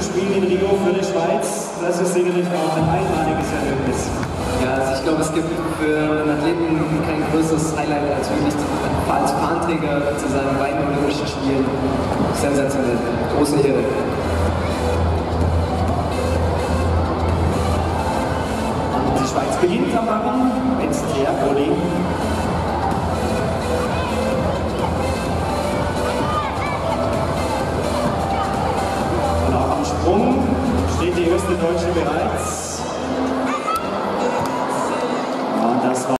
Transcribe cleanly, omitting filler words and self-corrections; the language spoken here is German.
Olympischen Spielen in Rio für die Schweiz, das ist sicherlich auch ein einmaliges Erlebnis. Ja, also ich glaube, es gibt für einen Athleten kein größeres Highlight als wirklich als Fahnenträger zu sein bei den Olympischen Spielen. Sensationell, große Ehre. Und die Schweiz beginnt am Barren mit Triagoli. Und auch am Sprung steht die erste Deutsche bereits.